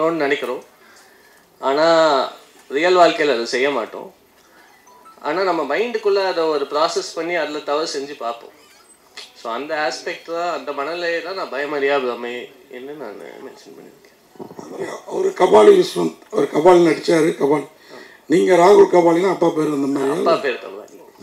பண்ணணும்னு நினைக்கிறோம். ஆனால் ரியல் வாழ்க்கையில் அதை செய்ய மாட்டோம். ஆனால் நம்ம மைண்டுக்குள்ளே அதை ஒரு ப்ராசஸ் பண்ணி அதில் தவறு செஞ்சு பார்ப்போம். ஸோ அந்த ஆஸ்பெக்ட் தான், அந்த மனநிலையை தான் நான் பயமறியா பிரமை என்று நான் மென்ஷன் பண்ணியிருக்கேன். அவர் கபாலி விஸ்வந்த், அவர் கபாலி நடித்தார். கபாலி நீங்கள் ராகுல் கபாலினா அப்பா பேர் அந்த மாதிரி? அப்பா பேர் கபாலி.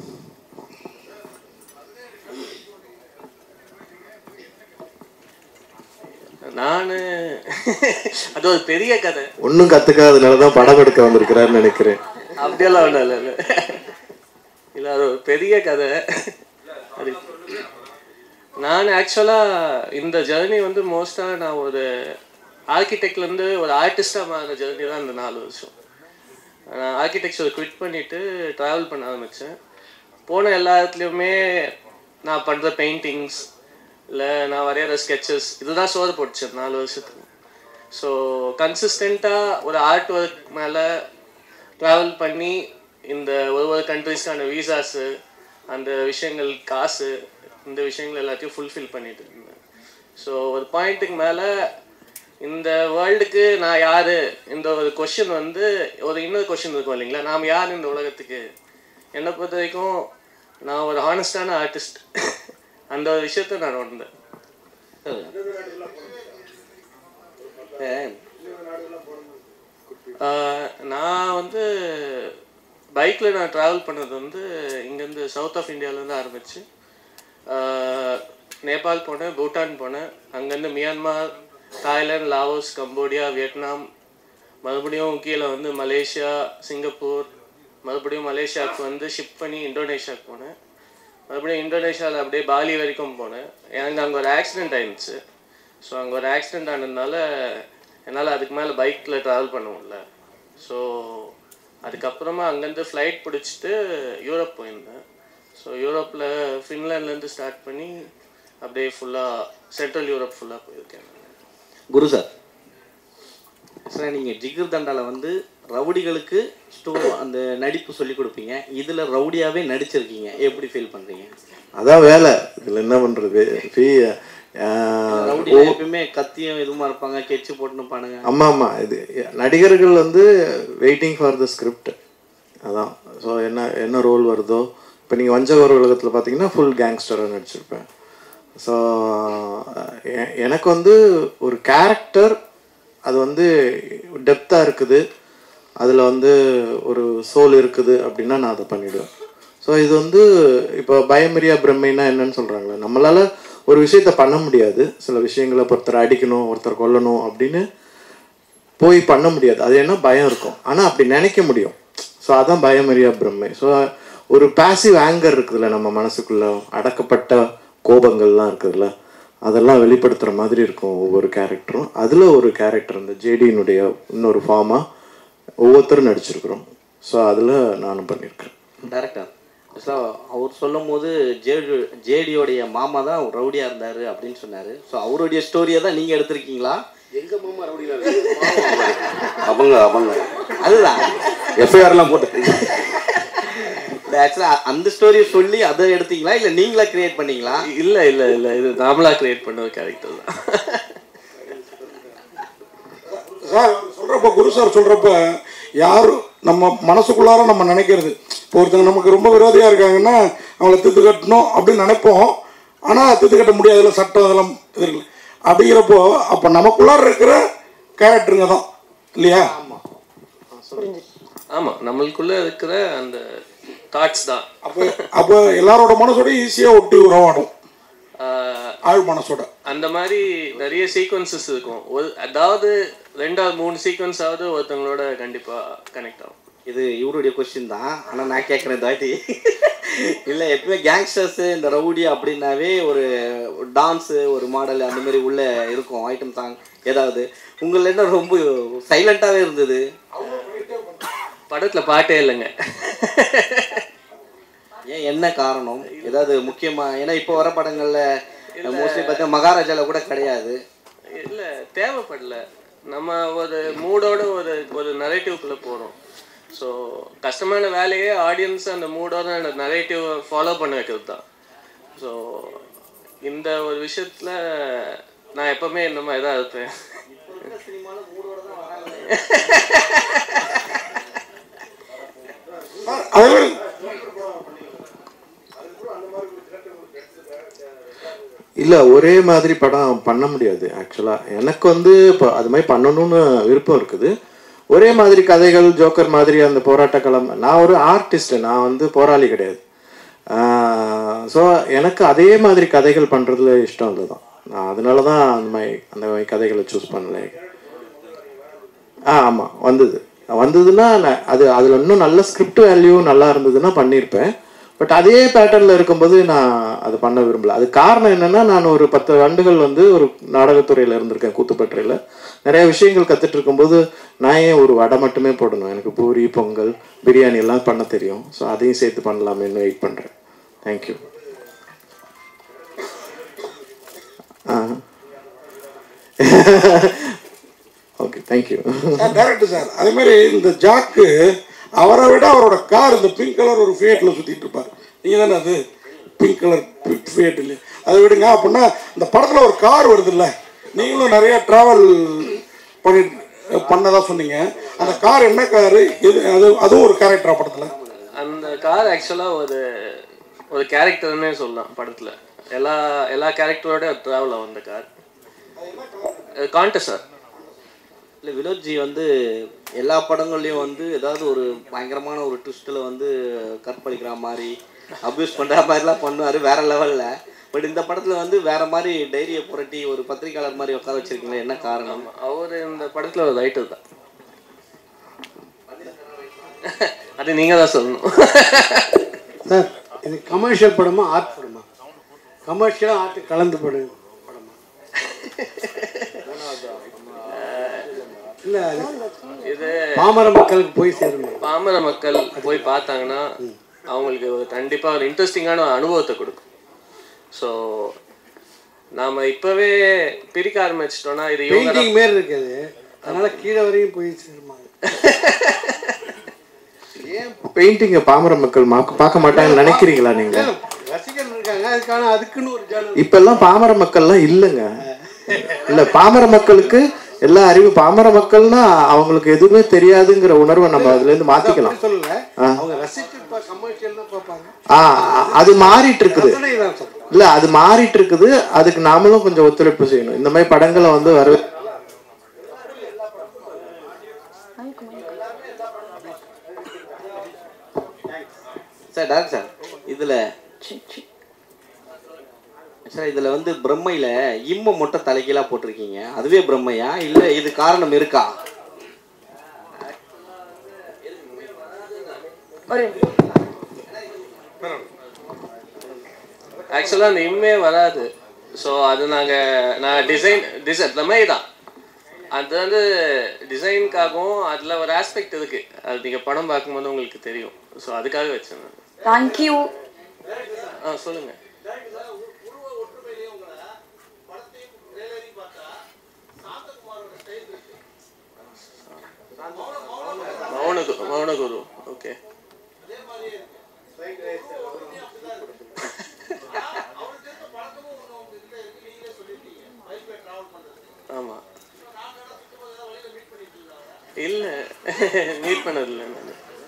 நான் அது ஒரு பெரிய கதை, ஒன்றும் கற்றுக்காதனால தான் படம் எடுக்க வந்திருக்கிறாருன்னு நினைக்கிறேன். அப்படியெல்லாம் ஒன்றும் இல்லை இல்லை, அது ஒரு பெரிய கதை. அது நான் ஆக்சுவலாக இந்த ஜேர்னி வந்து மோஸ்ட்டாக நான் ஒரு ஆர்கிடெக்ட்லேருந்து ஒரு ஆர்டிஸ்டாக மாறின ஜேர்னி தான் இந்த 4 வருஷம். நான் ஆர்கிடெக்சர் குவிட் பண்ணிவிட்டு ட்ராவல் பண்ண ஆரம்பித்தேன். போன எல்லா இடத்துலையுமே நான் பண்ணுற பெயிண்டிங்ஸ் இல்லை நான் வரைகிற ஸ்கெட்சஸ் இதுதான் சோறு போட்டுச்சேன் 4 வருஷத்துக்கு. ஸோ கன்சிஸ்டண்ட்டாக ஒரு ஆர்ட் ஒர்க் மேலே ட்ராவல் பண்ணி இந்த ஒரு கண்ட்ரிஸ்க்கான வீசாஸு, அந்த விஷயங்கள், காசு, இந்த விஷயங்கள் எல்லாத்தையும் ஃபுல்ஃபில் பண்ணிட்டு இருந்தேன். ஸோ ஒரு பாயிண்ட்டுக்கு மேலே இந்த வேர்ல்டுக்கு நான் யார், இந்த ஒரு கொஷின் வந்து ஒரு இன்னொரு கொஷின் இருக்கும் இல்லைங்களா, நாம் யார் இந்த உலகத்துக்கு. என்னை பொறுத்த வரைக்கும் நான் ஒரு ஹானஸ்டான ஆர்டிஸ்ட், அந்த ஒரு விஷயத்தை நான் உணர்ந்தேன். நான் வந்து பைக்கில் நான் ட்ராவல் பண்ணது வந்து இங்கேருந்து சவுத் ஆஃப் இந்தியாவிலேருந்து ஆரம்பித்து நேபாள் போனேன், பூட்டான் போனேன், அங்கேருந்து Myanmar, Thailand, Laos, Cambodia, Vietnam, மறுபடியும் கீழே வந்து மலேசியா, சிங்கப்பூர், மறுபடியும் மலேசியாவுக்கு வந்து ஷிப் பண்ணி இந்தோனேஷியாவுக்கு போனேன், மறுபடியும் இந்தோனேஷியாவில் அப்படியே பாலி வரைக்கும் போனேன். எனக்கு அங்கே ஒரு ஆக்சிடெண்ட் ஆயிடுச்சு. ஸோ அங்கே ஒரு ஆக்சிடெண்ட் ஆனதுனால என்னால் அதுக்கு மேலே பைக்கில் ட்ராவல் பண்ண முடியல. ஸோ அதுக்கப்புறமா அங்கேருந்து ஃப்ளைட் பிடிச்சிட்டு யூரோப் போயிருந்தேன். ஸோ யூரோப்பில் ஃபின்லாண்ட்லேருந்து ஸ்டார்ட் பண்ணி அப்படியே ஃபுல்லாக சென்ட்ரல் யூரோப் ஃபுல்லாக போயிருக்கேன். குரு சார், நீங்கள் ஜிகர் தண்டாவில் வந்து ரவுடிகளுக்கு அந்த நடிப்பு சொல்லி கொடுப்பீங்க, இதில் ரவுடியாகவே நடிச்சிருக்கீங்க, எப்படி ஃபீல் பண்ணுறீங்க? அதான் வேலை, இதில் என்ன பண்ணுறது. ரவுடி எப்பயுமே கத்தியும் இதுமா இருப்பாங்க, கெச்சு போட்டுன்னு பானுங்க. ஆமாம் ஆமாம், இது நடிகர்கள் வந்து வெயிட்டிங் ஃபார் த ஸ்கிரிப்ட். அதான். ஸோ என்ன ரோல் வருதோ, இப்போ நீங்கள் வஞ்சகர் உலகத்தில் பார்த்தீங்கன்னா ஃபுல் கேங்ஸ்டராக நடிச்சிருப்பேன். ஸோ எனக்கு வந்து ஒரு கேரக்டர் அது வந்து டெப்த்தாக இருக்குது, அதில் வந்து ஒரு சோல் இருக்குது அப்படின்னா நான் அதை பண்ணிவிடுவேன். ஸோ இது வந்து இப்போ பயமறியா பிரம்மைன்னா என்னன்னு சொல்கிறாங்களே, நம்மளால் ஒரு விஷயத்த பண்ண முடியாது. சில விஷயங்களை ஒருத்தர் அடிக்கணும், ஒருத்தர் கொல்லணும் அப்படின்னு போய் பண்ண முடியாது. அது என்ன பயம் இருக்கும், ஆனால் அப்படி நினைக்க முடியும். ஸோ அதான் பயமறியா பிரம்மை. ஸோ ஒரு பேசிவ் ஆங்கர் இருக்குதுல்ல, நம்ம மனசுக்குள்ளே அடக்கப்பட்ட கோபங்கள்லாம் இருக்குதுல்ல, அதெல்லாம் வெளிப்படுத்துகிற மாதிரி இருக்கும் ஒவ்வொரு கேரக்டரும். அதில் ஒரு கேரக்டர் இந்த ஜேடியினுடைய இன்னொரு ஃபார்மாக ஒவ்வொருத்தரும் நடிச்சிருக்கிறோம். ஸோ அதில் நானும் பண்ணியிருக்கேன். டேரக்டர் அவர் சொல்லும் போது ஜேடியோடைய மாமா தான் ரவுடியாக இருந்தார் அப்படின்னு சொன்னார். ஸோ அவருடைய ஸ்டோரியை தான் நீங்கள் எடுத்திருக்கீங்களா? எங்கள் மாமா ரவுடியாக அவங்க அதுதான் எஃப்ஐஆர்லாம் போட்டு ஆக்சுவலாக அந்த ஸ்டோரியை சொல்லி அதை எடுத்தீங்களா, இல்லை நீங்களா கிரியேட் பண்ணீங்களா? இல்லை இல்லை இல்லை, இது நாமளாக கிரியேட் பண்ண ஒரு கேரக்டர் தான். சார் சொல்கிறப்ப, குரு சார் சொல்கிறப்ப, யாரும் நம்ம மனசுக்குள்ளார நம்ம நினைக்கிறது, இப்போ ஒருத்தங்க நமக்கு ரொம்ப விரோதியாக இருக்காங்கன்னா அவங்கள திட்டு கட்டணும் அப்படின்னு நினைப்போம். ஆனால் திட்டு கட்ட முடியாதுல, சட்டம் இதெல்லாம் இது இருக்குல்ல. அப்படிங்கிறப்போ அப்போ நமக்குள்ளார இருக்கிற கேரக்டருங்க தான் இல்லையா? ஆமாம், நம்மளுக்குள்ளே இருக்கிற அந்த தாட்ஸ் தான். அப்போ எல்லாரோட மனசோட ஈஸியாக ஒட்டி உறவாடும், ஆழ் மனசோட. அந்த மாதிரி நிறைய சீக்வன்சஸ் இருக்கும். அதாவது 2-3 சீக்வன்ஸாவது ஒருத்தவங்களோட கண்டிப்பாக கனெக்ட் ஆகும். இது இவருடைய கொஸ்டின் தான், ஆனால் நான் கேட்குறேன் தாட்டி. இல்லை, எப்பவுமே கேங்ஸ்டர்ஸு இந்த ரவுடி அப்படின்னாவே ஒரு டான்ஸு, ஒரு மாடல் அந்த மாதிரி உள்ளே இருக்கும், ஐட்டம் சாங் ஏதாவது. உங்களில் என்ன ரொம்ப சைலண்ட்டாகவே இருந்தது? படத்தில் பாட்டே இல்லைங்க. ஏன், என்ன காரணம்? ஏதாவது முக்கியமாக? ஏன்னா இப்போ வர படங்களில் மோஸ்ட்லி பார்த்தீங்கன்னா மகாராஜாவில் கூட கிடையாது. இல்லை, தேவைப்படல. நம்ம ஒரு மூடோட ஒரு நரேட்டிவ்க்குள்ளே போகிறோம். ஸோ கஷ்டமான வேலையே ஆடியன்ஸ் அந்த மூடோட அந்த நரேட்டிவ் ஃபாலோ பண்ண வைக்கிறது தான். ஸோ இந்த ஒரு விஷயத்தில் நான் எப்போவுமே இந்த மாதிரி தான் இருப்பேன். இல்லை, ஒரே மாதிரி படம் பண்ண முடியாது. ஆக்சுவலாக எனக்கு வந்து இப்போ அது மாதிரி பண்ணணும்னு விருப்பம் இருக்குது. ஒரே மாதிரி கதைகள், ஜோக்கர் மாதிரி அந்த போராட்ட களம். நான் ஒரு ஆர்டிஸ்ட், நான் வந்து போராளி கிடையாது. ஸோ எனக்கு அதே மாதிரி கதைகள் பண்ணுறதுல இஷ்டம் இல்லை தான். நான் அதனால தான் அந்த மாதிரி கதைகளை சூஸ் பண்ணல. ஆமாம், வந்ததுன்னா அதில் இன்னும் நல்ல ஸ்கிரிப்ட் வேல்யூ நல்லா இருந்ததுன்னா பண்ணியிருப்பேன். பட் அதே பேட்டர்னில் இருக்கும்போது நான் அதை பண்ண விரும்பல. அது காரணம் என்னென்னா, நான் ஒரு 10 ஆண்டுகள் வந்து ஒரு நாடகத்துறையில் இருந்திருக்கேன், கூத்துப்பற்றையில். நிறைய விஷயங்கள் கற்றுட்டு இருக்கும்போது நான் ஏன் ஒரு வடை மட்டுமே போடணும்? எனக்கு பூரி, பொங்கல், பிரியாணி எல்லாம் பண்ண தெரியும். ஸோ அதையும் சேர்த்து பண்ணலாமேன்னு வெயிட் பண்ணுறேன். Thank you. Okay, thank you. Director sir, அதே மாதிரி இந்த ஜாக்கு அவரை விட அவரோட கார் இந்த பிங்க் கலர் ஒரு ஃபியட்டில் சுற்றிட்டு இருப்பார். நீங்கள் தானே அது பிங்க் கலர் ஃபியட் இல்லையா? அதை விடுங்க. அப்படின்னா இந்த படத்தில் ஒரு கார் வருது இல்லை, நீங்களும் நிறைய ட்ராவல் பண்ணதா சொன்னீங்க. அந்த கார் என்ன காரு? அதுவும் ஒரு கேரக்டரா படத்தில்? அந்த கார் ஆக்சுவலாக ஒரு கேரக்டர்னே சொல்லலாம். படத்தில் எல்லா கேரக்டரோட ட்ராவல் ஆகும் அந்த கார். Contest sir. இல்லை, வினோத்ஜி வந்து எல்லா படங்கள்லையும் வந்து ஏதாவது ஒரு பயங்கரமான ஒரு ட்விஸ்ட்டில் வந்து கற்பழிக்கிற மாதிரி, அப்யூஸ் பண்ணுற மாதிரிலாம் பண்ணுவார் வேறு லெவலில். பட் இந்த படத்தில் வந்து வேறு மாதிரி டைரியை புரட்டி ஒரு பத்திரிக்கையாளர் மாதிரி உட்கார வச்சுருக்கீங்களா? என்ன காரணம்? அவர் இந்த படத்தில் ஒரு ரைட்டர் தான். அது நீங்கள் தான் சொல்லணும் சார். இது கமர்ஷியல் படமா ஆர்ட் படமா? கமர்ஷியலாக ஆர்ட் கலந்து படம் படமா? இல்லை, இது பாமர மக்களுக்கு போய் சேரணும். பாமர மக்கள் போய் பார்த்தாங்கன்னா அவங்களுக்கு கண்டிப்பாக ஒரு இன்ட்ரெஸ்டிங்கான அனுபவத்தை கொடுக்கும். ஸோ நாம் இப்போவே பிரிக்க ஆரம்பிச்சிட்டோம்னா இது பெயிண்டிங் மாரி இருக்குது. அதனால கீழே வரையும் போய் சேருமா? ஏன் பெயிண்டிங்கை பாமர மக்கள் பார்க்க மாட்டாங்கன்னு நினைக்கிறீங்களா நீங்கள்? ரசிகர்கள் இருக்காங்க, அதுக்குன்னு ஒரு ஜானல். இப்பெல்லாம் பாமர மக்கள்லாம் இல்லைங்க. இல்லை, பாமர மக்களுக்கு எல்லா அறிவு. பாமர மக்கள்னா அவங்களுக்கு எதுவுமே தெரியாதுங்கிற உணர்வை நம்ம அதுல இருந்து மாத்திக்கலாம். அது மாறிட்டு இருக்குது. இல்ல, அது மாறிட்டு இருக்குது. அதுக்கு நாமளும் கொஞ்சம் ஒத்துழைப்பு செய்யணும். இந்த மாதிரி படங்களை வந்து வர சார். டாக்டர் சார், இதில் வந்து பிரம்மையில் இம்மை மொட்டை தலைக்கீழாக போட்டிருக்கீங்க. அதுவே பிரம்மையா இல்லை இது காரணம் இருக்கா? ஆக்சுவலாக அந்த இம்மே வராது. ஸோ அது நான் டிசைன் மாதிரி தான். அது வந்து டிசைனுக்காகவும் அதில் ஒரு ஆஸ்பெக்ட் இருக்குது. அது நீங்கள் படம் பார்க்கும்போது உங்களுக்கு தெரியும். ஸோ அதுக்காக வச்சேன். தேங்க்யூ. சொல்லுங்கள். மௌனகுரு. ஓகே. ஆமா, இல்ல மீட் பண்ணதில்லை நான்.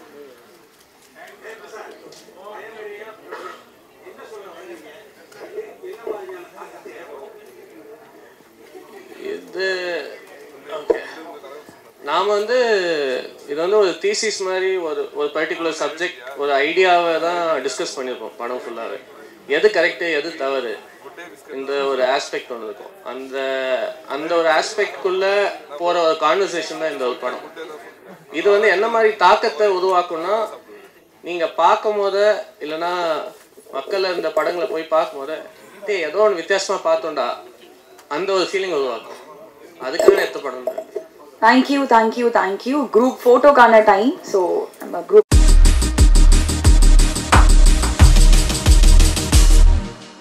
இது ஓகே. நாம் வந்து இது வந்து ஒரு தீசிஸ் மாதிரி ஒரு பர்டிகுலர் சப்ஜெக்ட், ஒரு ஐடியாவை தான் டிஸ்கஸ் பண்ணியிருப்போம் படம் ஃபுல்லாகவே. எது கரெக்டு, எது தவறு, இந்த ஒரு ஆஸ்பெக்ட் ஒன்று இருக்கும். அந்த ஒரு ஆஸ்பெக்ட்குள்ளே போகிற ஒரு கான்வர்சேஷன் தான் இந்த ஒரு படம். இது வந்து என்ன மாதிரி தாக்கத்தை உருவாக்கும்னா, நீங்கள் பார்க்கும் போத இல்லைன்னா மக்கள் இந்த படங்களை போய் பார்க்கும் போத ஏதோ ஒன்று வித்தியாசமாக பார்த்தோண்டா அந்த ஒரு ஃபீலிங் உருவாக்கும். அதுக்காக எடுத்த படம். தேங்க்யூ. குரூப் ஃபோட்டோக்கான டைம். ஸோ நம்ம குரூப்